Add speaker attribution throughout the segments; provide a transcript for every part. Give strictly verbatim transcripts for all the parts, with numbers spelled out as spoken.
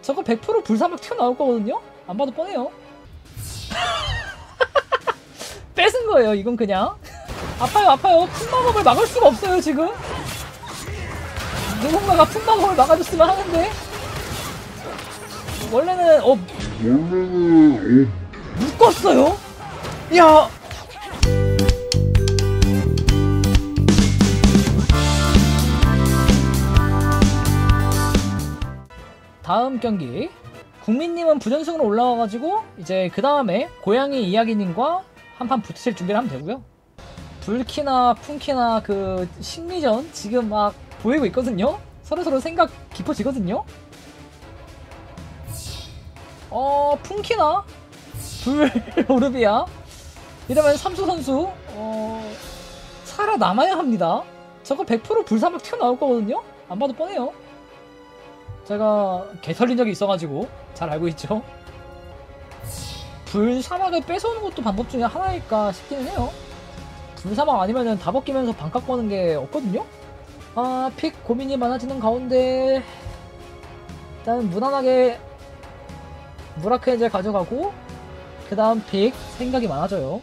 Speaker 1: 저거 백 퍼센트 불사막 튀어나올 거거든요? 안 봐도 뻔해요. 뺏은 거예요 이건 그냥. 아파요 아파요. 풍마검을 막을 수가 없어요 지금. 누군가가 풍마검을 막아줬으면 하는데 원래는 어 묶었어요? 야 다음 경기 국민님은 부전승으로 올라와가지고 이제 그 다음에 고양이 이야기님과 한판 붙으실 준비를 하면 되고요. 불키나 풍키나 그 심리전 지금 막 보이고 있거든요. 서로서로 생각 깊어지거든요. 어 풍키나 불 오르비아 이러면 삼수 선수 어 살아남아야 합니다. 저거 백 퍼센트 불사막 튀어나올 거거든요. 안 봐도 뻔해요. 제가 개털린 적이 있어가지고 잘 알고 있죠. 불사막을 뺏어오는 것도 방법 중에 하나일까 싶기는 해요. 불사막 아니면은 다 벗기면서 반값 거는 게 없거든요. 아, 픽 고민이 많아지는 가운데 일단 무난하게 무라크엔젤 가져가고 그 다음 픽 생각이 많아져요.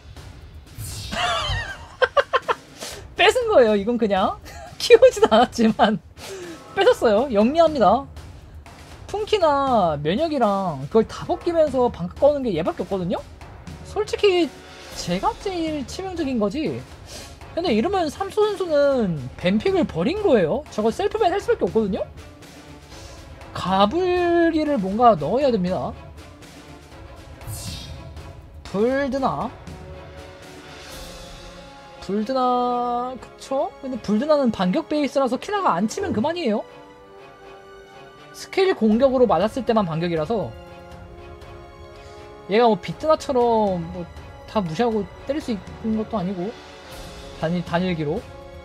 Speaker 1: 뺏은 거예요 이건 그냥. 키우지도 않았지만 뺏었어요. 영리합니다. 풍키나 면역이랑 그걸 다 벗기면서 반값 거는 게 얘밖에 없거든요? 솔직히 제가 제일 치명적인 거지. 근데 이러면 삼수 선수는 뱀픽을 버린 거예요. 저거 셀프밴 할 수밖에 없거든요? 가불기를 뭔가 넣어야 됩니다. 불드나 불드나 그쵸? 근데 불드나는 반격 베이스라서 키나가 안 치면 그만이에요. 스킬 공격으로 맞았을 때만 반격이라서 얘가 뭐 비트나처럼 뭐 다 무시하고 때릴 수 있는 것도 아니고 단일, 단일기로.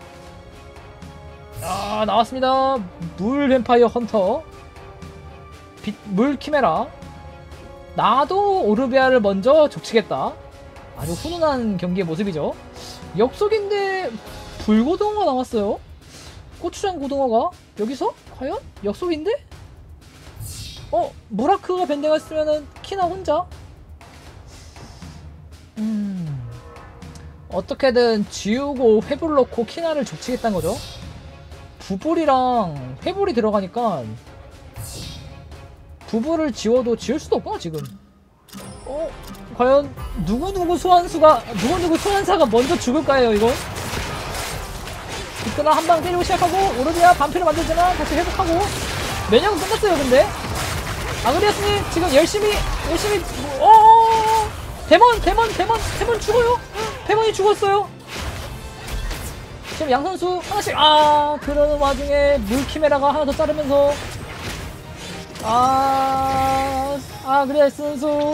Speaker 1: 아 나왔습니다. 물 뱀파이어 헌터 빛, 물 키메라. 나도 오르비아를 먼저 족치겠다. 아주 훈훈한 경기의 모습이죠. 역속인데 불고등어가 나왔어요. 고추장 고등어가 여기서? 과연? 역속인데? 어? 무라크가 밴딩 했으면은 키나 혼자? 음... 어떻게든 지우고 회불 넣고 키나를 족치겠다는 거죠. 부불이랑 회불이 들어가니까 부불을 지워도 지울 수도 없구나 지금. 어? 과연 누구누구 소환수가 누구누구 소환사가 먼저 죽을까요 이거? 비트나 한방 때리고 시작하고 오르비아 반피를 만들지만 다시 회복하고 면역은 끝났어요. 근데 아그리아스님 지금 열심히 열심히 어어어어 데몬 데몬 데몬 데몬 죽어요. 데몬이 죽었어요. 지금 양 선수 하나씩 아 그러는 와중에 물키메라가 하나 더 자르면서 아 아그리아스 선수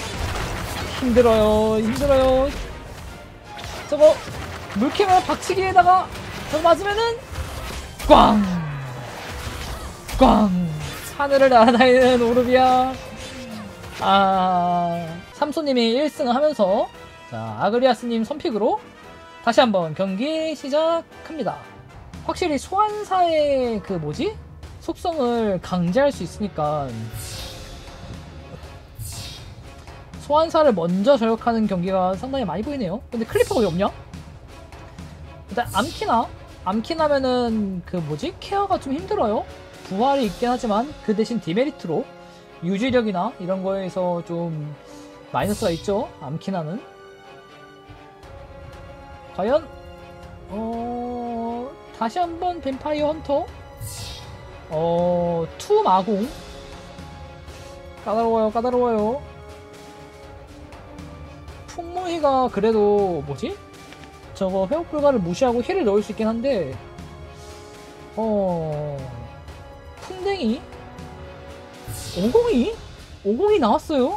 Speaker 1: 힘들어요 힘들어요. 저거 물키메라 박치기에다가 저거 맞으면은 꽝 꽝 하늘을 날아다니는 오르비아. 아 삼소님이 일 승을 하면서 자 아그리아스님 선픽으로 다시 한번 경기 시작합니다. 확실히 소환사의 그 뭐지? 속성을 강제할 수 있으니까 소환사를 먼저 저격하는 경기가 상당히 많이 보이네요. 근데 클리퍼가 왜 없냐? 일단 암키나 암키나면은 그 뭐지? 케어가 좀 힘들어요. 부활이 있긴 하지만 그 대신 디메리트로 유지력이나 이런 거에서 좀 마이너스가 있죠. 암키나는 과연 어... 다시 한번 뱀파이어 헌터 어... 투 마공 까다로워요 까다로워요. 풍모희가 그래도 뭐지? 저거 회복 불가를 무시하고 힐을 넣을 수 있긴 한데 어... 풍뎅이? 오공이? 오공이 나왔어요?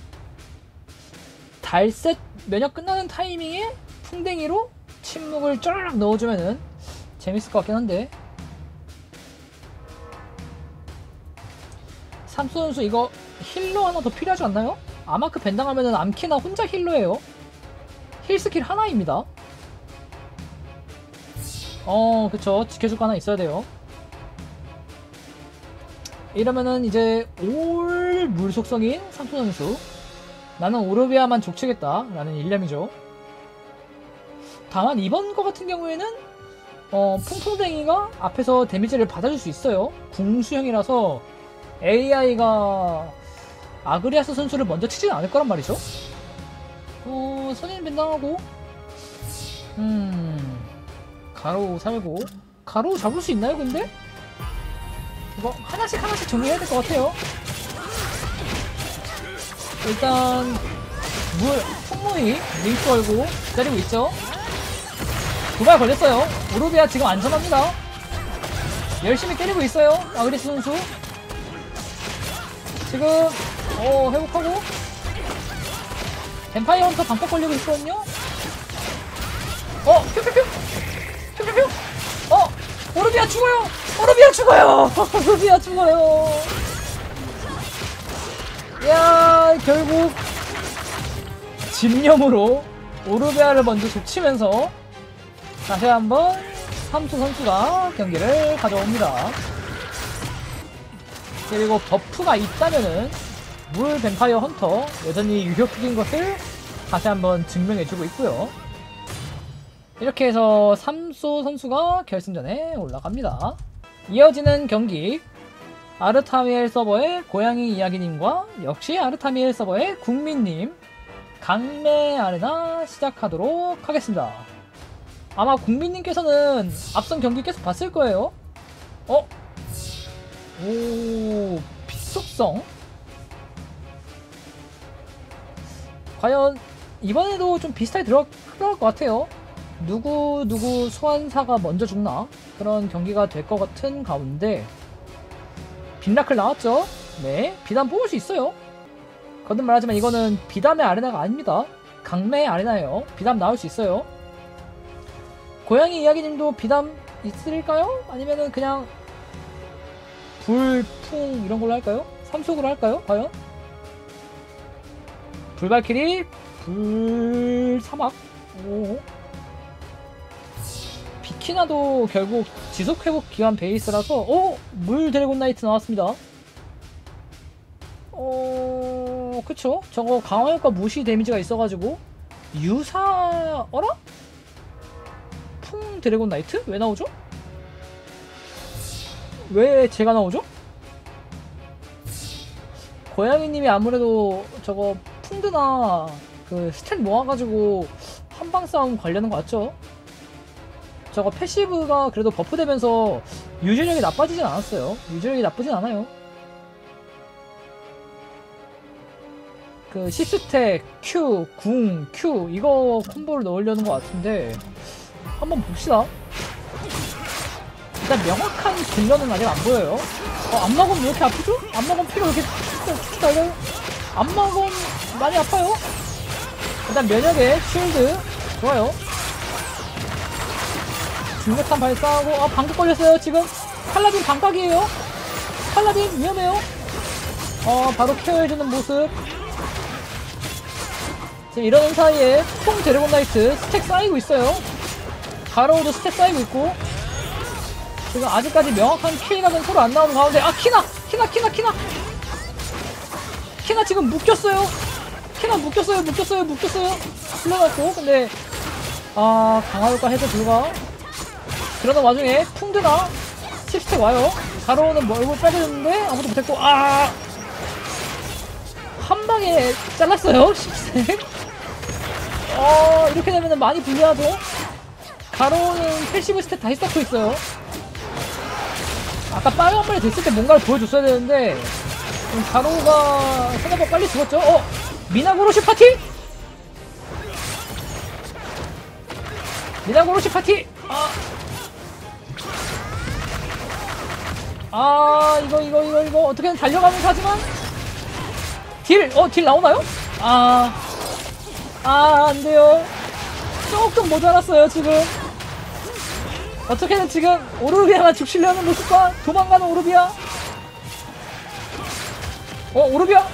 Speaker 1: 달셋 면역 끝나는 타이밍에 풍뎅이로 침묵을 쩌르륵 넣어주면은 재밌을 것 같긴 한데 삼수 선수 이거 힐러 하나 더 필요하지 않나요? 아마크 밴당하면은 암키나 혼자 힐러예요. 힐 스킬 하나입니다. 어 그쵸 지켜줄 거 하나 있어야 돼요. 이러면은 이제 올 물속성인 삼초 선수, 나는 오르비아만 족치겠다 라는 일념이죠. 다만 이번 거 같은 경우에는 어, 풍풍댕이가 앞에서 데미지를 받아줄 수 있어요. 궁수형이라서 에이아이가 아그리아스 선수를 먼저 치진 않을 거란 말이죠. 어, 선인 벤당하고 음 가로우 살고, 가로우 잡을 수 있나요 근데? 이거 하나씩 하나씩 정리해야 될 것 같아요. 일단 물 풍무이 링크 걸고 기다리고 있죠. 두 발 걸렸어요. 오르비아 지금 안전합니다. 열심히 때리고 있어요 아그리스 선수. 지금 어 회복하고 뱀파이어 헌터 방폭 걸리고 있거든요. 어 퓨퓨퓨 퓨퓨퓨 어 오르비아 죽어요. 오르비아 죽어요. 오르비아 죽어요. 야, 결국 집념으로 오르비아를 먼저 족치면서 다시 한번 삼초 선수가 경기를 가져옵니다. 그리고 버프가 있다면은 물 뱀파이어 헌터 여전히 유효적인 것을 다시 한번 증명해주고 있고요. 이렇게 해서 삼소 선수가 결승전에 올라갑니다. 이어지는 경기, 아르타미엘 서버의 고양이 이야기님과 역시 아르타미엘 서버의 국민님 강매 아레나 시작하도록 하겠습니다. 아마 국민님께서는 앞선 경기 계속 봤을 거예요. 어? 오, 빛속성? 과연 이번에도 좀 비슷하게 들어갈 것 같아요. 누구 누구 소환사가 먼저 죽나? 그런 경기가 될 것 같은 가운데 빈라클 나왔죠? 네, 비담 뽑을 수 있어요. 거듭말하지만 이거는 비담의 아레나가 아닙니다. 강매의 아레나예요. 비담 나올 수 있어요. 고양이 이야기님도 비담 있을까요? 아니면은 그냥 불, 풍 이런 걸로 할까요? 삼속으로 할까요? 과연? 불발키리, 불, 사막. 오. 비키나도 결국 지속회복 기간 베이스라서, 오! 물 드래곤 나이트 나왔습니다. 어, 그쵸? 저거 강화효과 무시 데미지가 있어가지고, 유사, 어라? 풍 드래곤 나이트? 왜 나오죠? 왜 제가 나오죠? 고양이님이 아무래도 저거 풍드나 그 스탯 모아가지고 한방 싸움 관련한 거 같죠? 저거 패시브가 그래도 버프되면서 유지력이 나빠지진 않았어요. 유지력이 나쁘진 않아요. 그 시스텍, Q, 궁, Q 이거 콤보를 넣으려는 것 같은데 한번 봅시다. 일단 명확한 딜러는 아직 안 보여요. 어, 안마검 왜 이렇게 아프죠? 안마검 피가 왜 이렇게 툭툭 달려요? 안마검 많이 아파요. 일단 면역에 쉴드 좋아요. 중력탄 발사하고, 아 방각 걸렸어요 지금. 팔라딘 방각이에요. 팔라딘 위험해요. 어 바로 케어해주는 모습. 지금 이러는 사이에 통 드래곤 나이트 스택 쌓이고 있어요. 가로우도 스택 쌓이고 있고, 지금 아직까지 명확한 킬각은 서로 안 나오는 가운데, 아 키나! 키나 키나 키나! 키나 지금 묶였어요. 키나 묶였어요 묶였어요 묶였어요. 풀려났고, 근데 아 강화효과 해제 불가. 그러는 와중에 풍드나 십 스택 와요. 가로우는 뭐 얼굴 빨개졌는데 아무도 못했고, 아 한방에 잘랐어요. 십 스택. 어 이렇게 되면 많이 불리하죠. 가로우는 패시브 스택 다시 쌓고 있어요. 아까 빨간불이 됐을 때 뭔가를 보여줬어야 되는데 가로우가 생각보다 빨리 죽었죠. 어! 미나고로시 파티? 미나고로시 파티! 아! 아 이거 이거 이거 이거 어떻게든 달려가면서 하지만 딜! 어 딜 나오나요? 아... 아 안돼요. 조금 모자랐어요 지금. 어떻게든 지금 오르비아만 죽시려는 모습과 도망가는 오르비아. 어 오르비아.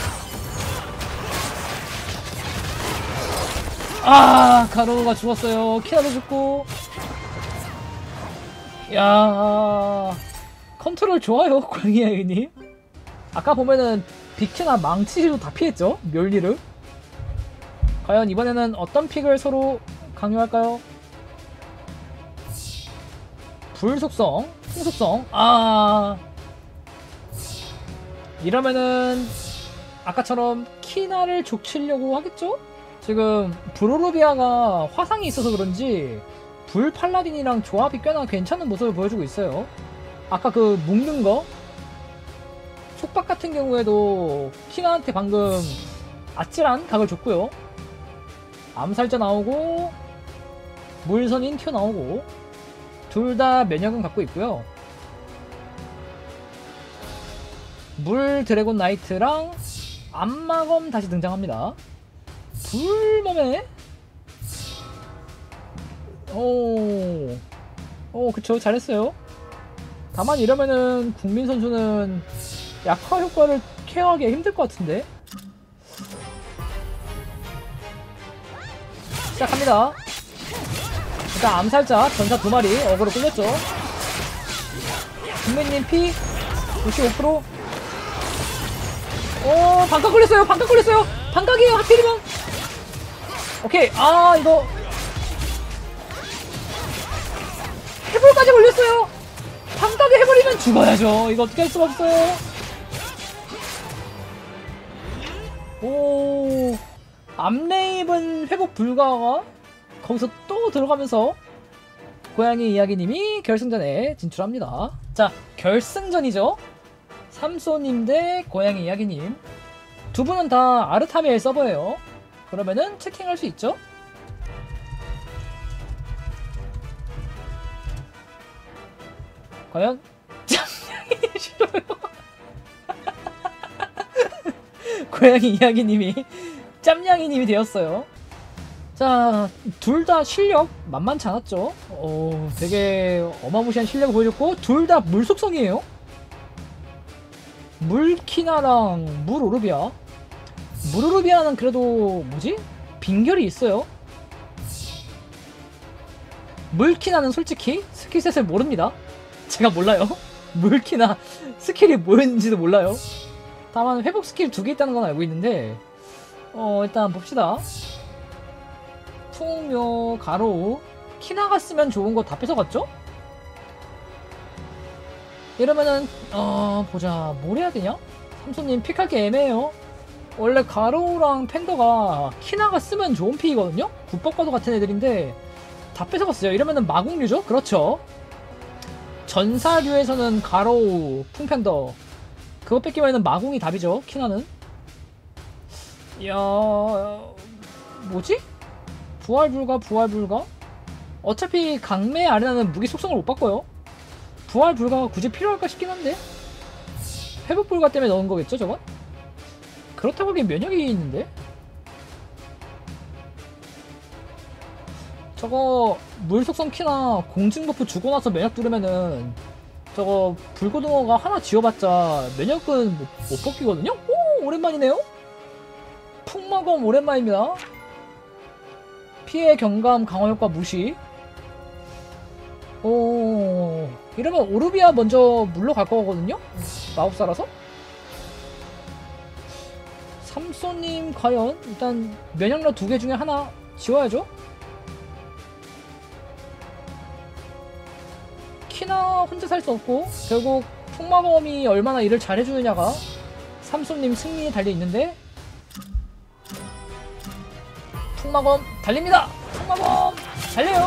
Speaker 1: 아 가로가 죽었어요. 키나도 죽고. 야 컨트롤 좋아요 고양이야이님. 아까 보면은 비키나 망치로 다 피했죠? 멸리를. 과연 이번에는 어떤 픽을 서로 강요할까요? 불속성, 풍속성. 아, 이러면은 아까처럼 키나를 족치려고 하겠죠? 지금 브로로비아가 화상이 있어서 그런지 불 팔라딘이랑 조합이 꽤나 괜찮은 모습을 보여주고 있어요. 아까 그 묶는 거 속박 같은 경우에도 키나한테 방금 아찔한 각을 줬고요. 암살자 나오고 물선인 튀어나오고 둘 다 면역은 갖고 있고요. 물 드래곤 나이트랑 암마검 다시 등장합니다. 불범에 오, 오 그쵸, 잘했어요. 다만 이러면은 국민 선수는 약화 효과를 케어하기 힘들 것 같은데. 시작합니다. 일단 암살자 전사 두 마리 어그로 끌렸죠. 국민님 피 구십오 퍼센트. 오, 반각 걸렸어요. 반각 걸렸어요. 반각이에요. 하필이면. 오케이. 아, 이거 해볼까지 걸렸어요. 반각에 해버리면 죽어야죠. 이거 어떻게 할 수가 없어요. 오, 암레입은 회복 불가가 거기서 또 들어가면서 고양이 이야기님이 결승전에 진출합니다. 자, 결승전이죠. 삼소님 대 고양이 이야기님. 두 분은 다 아르타미엘 서버예요. 그러면은 채팅할 수 있죠? 과연 짬냥이 싫어요. 고양이 이야기님이 짬냥이님이 되었어요. 자, 둘 다 실력 만만치 않았죠? 오, 되게 어마무시한 실력을 보여줬고 둘 다 물속성이에요. 물키나랑 물오르비아. 물오르비아는 그래도 뭐지? 빙결이 있어요. 물키나는 솔직히 스킬셋을 모릅니다. 제가 몰라요. 물키나 스킬이 뭐였는지도 몰라요. 다만 회복 스킬 두 개 있다는 건 알고 있는데 어 일단 봅시다. 풍묘, 가로우, 키나가 쓰면 좋은 거 다 뺏어갔죠? 이러면은 어 보자, 뭘 해야 되냐? 삼손님 픽하기 애매해요. 원래 가로우랑 팬더가 키나가 쓰면 좋은 픽이거든요? 굿법과도 같은 애들인데 다 뺏어갔어요. 이러면은 마공류죠? 그렇죠. 전사류에서는 가로우, 풍팬더 그거 뺏기면은 마공이 답이죠. 키나는. 이야, 뭐지? 부활불가 부활불가? 어차피 강매 아레나는 무기 속성을 못 바꿔요. 부활불가가 굳이 필요할까 싶긴 한데 회복불가 때문에 넣은 거겠죠 저건? 그렇다고 하기엔 면역이 있는데? 저거 물속성 키나 공증버프 주고 나서 면역 두르면은 저거 불고등어가 하나 지워봤자 면역은 못, 못 벗기거든요? 오, 오랜만이네요? 풍마검 오랜만입니다. 피해 경감 강화 효과 무시. 오, 이러면 오르비아 먼저 물러 갈 거거든요? 마법사라서? 삼소님 과연 일단 면역력 두 개 중에 하나 지워야죠? 키나 혼자 살 수 없고 결국 풍마검이 얼마나 일을 잘해주느냐가 삼소님 승리에 달려있는데 풍마검 달립니다! 풍마검 달려요!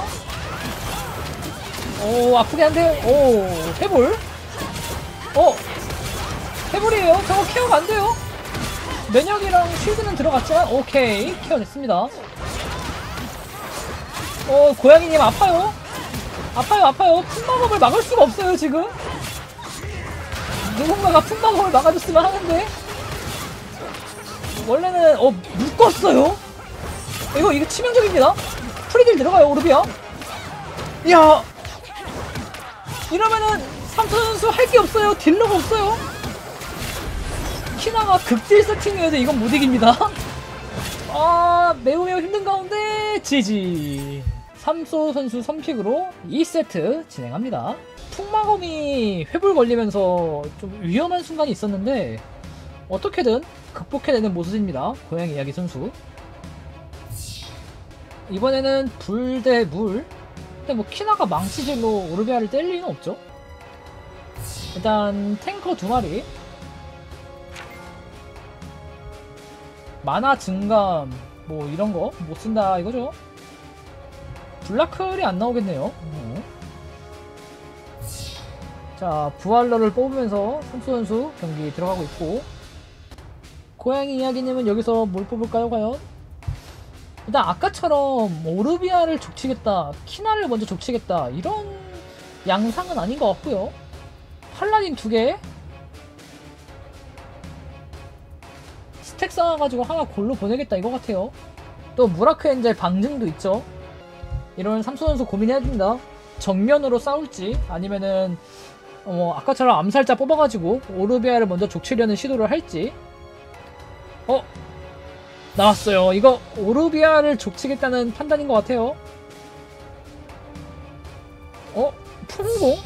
Speaker 1: 오, 아프게 한데요? 오, 해볼? 어, 해볼이에요. 저거 케어가 안 돼요. 면역이랑 쉴드는 들어갔지만, 오케이. 케어됐습니다. 어, 고양이님 아파요. 아파요, 아파요. 풍마검을 막을 수가 없어요, 지금. 누군가가 풍마검을 막아줬으면 하는데. 원래는, 어, 묶었어요? 이거, 이거 치명적입니다. 프리딜 들어가요, 오르비아. 이야. 이러면은 삼촌 선수 할 게 없어요. 딜러가 없어요. 키나가 극딜 세팅이어도 이건 못 이깁니다. 아, 매우 매우 힘든 가운데 지지. 삼소 선수 선픽으로 이 세트 진행합니다. 풍마검이 회불 걸리면서 좀 위험한 순간이 있었는데 어떻게든 극복해내는 모습입니다. 고양이 이야기 선수. 이번에는 불 대 물. 근데 뭐 키나가 망치질로 오르비아를 때릴 리는 없죠. 일단 탱커 두 마리. 만화 증감 뭐 이런 거 못 쓴다 이거죠. 블라클이 안 나오겠네요. 어. 자, 부활러를 뽑으면서 삼수 선수 경기 들어가고 있고, 고양이 이야기님은 여기서 뭘 뽑을까요 과연? 일단 아까처럼 오르비아를 족치겠다, 키나를 먼저 족치겠다 이런 양상은 아닌 것 같고요. 팔라딘 두 개 스택 쌓아가지고 하나 골로 보내겠다 이거 같아요. 또 무라크 엔젤 방증도 있죠. 이런 삼수 선수 고민해야 됩니다. 정면으로 싸울지 아니면은 어, 아까처럼 암살자 뽑아가지고 오르비아를 먼저 족치려는 시도를 할지. 어? 나왔어요. 이거 오르비아를 족치겠다는 판단인 것 같아요. 어? 푸르공?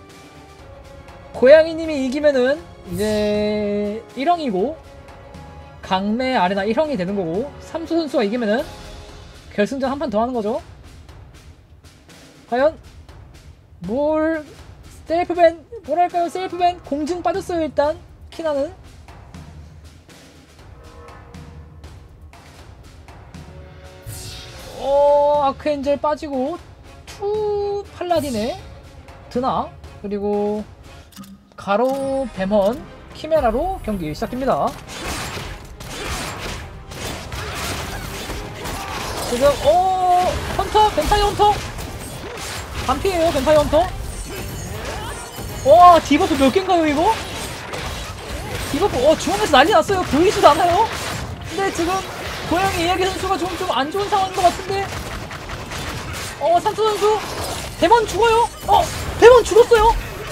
Speaker 1: 고양이님이 이기면은 이제 일형이고 강매 아레나 일형이 되는 거고, 삼수 선수가 이기면은 결승전 한 판 더 하는 거죠. 과연 뭘 셀프밴 뭐랄까요? 셀프밴 공증 빠졌어요. 일단 키나는 어 아크엔젤 빠지고 투 팔라딘에 드나, 그리고 가로 뱀헌 키메라로 경기 시작됩니다. 지금 어 헌터 뱀파이어 헌터 반피에요. 뱀파이어 헌터. 와 디버프 몇 개인가요 이거? 디버프 어 중앙에서 난리 났어요. 보이지도 않아요. 근데 지금 고양이 이야기 선수가 좀 좀 안 좋은 상황인 것 같은데. 어 삼수 선수 데몬 죽어요. 어 데몬 죽었어요.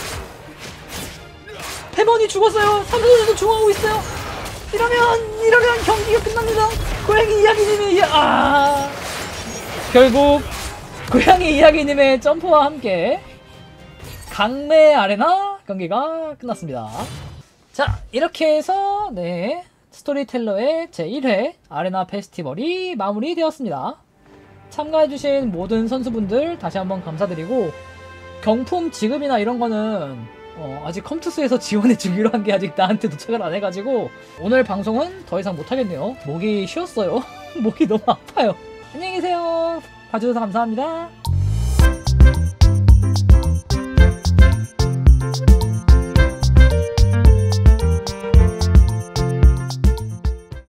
Speaker 1: 데몬이 죽었어요. 삼수 선수 죽어가고 있어요. 이러면 이러면 경기가 끝납니다. 고양이 이야기님이 아 결국 고양이 이야기님의 점프와 함께 강매 아레나 경기가 끝났습니다. 자, 이렇게 해서 네 스토리텔러의 제일 회 아레나 페스티벌이 마무리되었습니다. 참가해주신 모든 선수분들 다시 한번 감사드리고, 경품 지급이나 이런 거는 어, 아직 컴투스에서 지원해주기로 한 게 아직 나한테 도착을 안 해가지고 오늘 방송은 더 이상 못하겠네요. 목이 쉬었어요. 목이 너무 아파요. 안녕히 계세요. 봐주셔서 감사합니다.